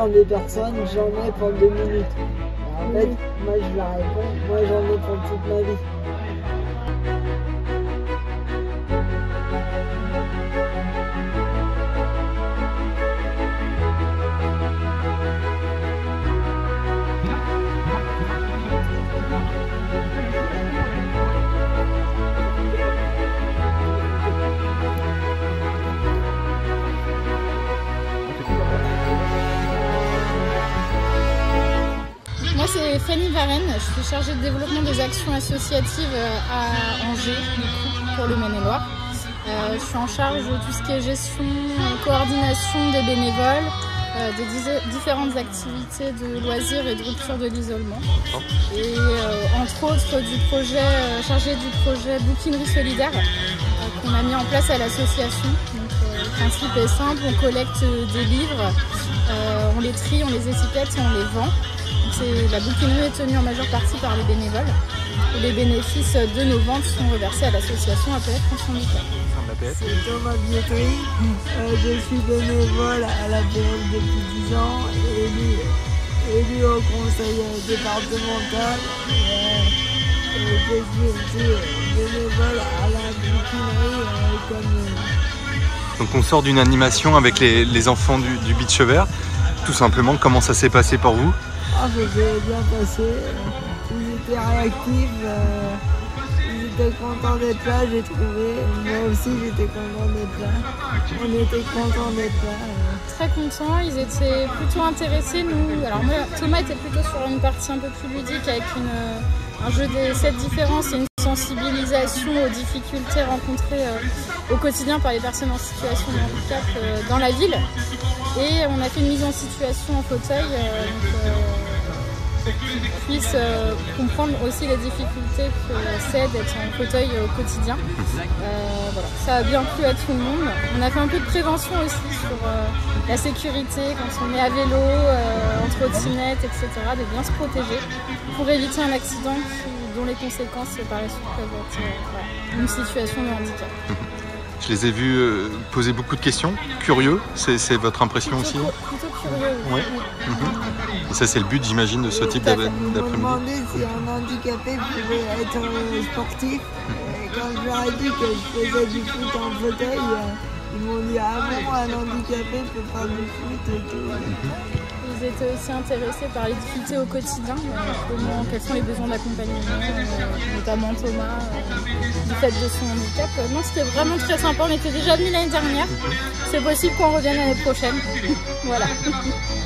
combien de personnes j'en ai pour 2 minutes? En fait, moi je leur réponds, moi j'en ai pour toute ma vie. Moi c'est Fanny Varenne, je suis chargée de développement des actions associatives à Angers, du coup, pour le Maine-et-Loire. Je suis en charge de tout ce qui est gestion, coordination des bénévoles, des différentes activités de loisirs et de rupture de l'isolement. Et entre autres du projet, chargée du projet Bouquinerie solidaire qu'on a mis en place à l'association. Le principe est simple, on collecte des livres, on les trie, on les étiquette et on les vend. La bouquinerie est tenue en majeure partie par les bénévoles et les bénéfices de nos ventes sont reversés à l'association APF France Handicap. C'est Thomas Bietri, je suis bénévole à l'APF depuis 10 ans, élu au conseil départemental et je suis aussi bénévole à la bouquinerie Donc on sort d'une animation avec les enfants du Beach Vert. Tout simplement, comment ça s'est passé pour vous? Ah, ça s'est bien passé, ils étaient réactifs, ils étaient contents d'être là, j'ai trouvé. Moi aussi j'étais content d'être là, on était contents d'être là. Très contents, ils étaient plutôt intéressés. Nous, alors moi, Thomas était plutôt sur une partie un peu plus ludique avec un jeu des 7 différences et une sensibilisation aux difficultés rencontrées au quotidien par les personnes en situation de handicap dans la ville. Et on a fait une mise en situation en fauteuil pour qu'ils puissent comprendre aussi les difficultés que c'est d'être en fauteuil au quotidien. Voilà. Ça a bien plu à tout le monde. On a fait un peu de prévention aussi sur la sécurité quand on est à vélo, en trottinette, etc. De bien se protéger pour éviter un accident dont les conséquences par la suite peuvent être une situation de handicap. Je les ai vus poser beaucoup de questions, curieux, c'est votre impression aussi? Plutôt curieux, oui. Ouais. Et ça c'est le but, j'imagine, de ce type d'après-midi. Ils m'ont demandé si un handicapé pouvait être sportif. Et quand je leur ai dit que je faisais du foot en fauteuil, ils m'ont dit ah bon, un handicapé peut faire du foot et tout. Ils étaient aussi intéressés par les difficultés au quotidien, quels sont les besoins d'accompagnement, notamment Thomas, du fait de son handicap. Non, c'était vraiment très sympa, on était déjà venus l'année dernière. C'est possible qu'on revienne l'année prochaine. Voilà.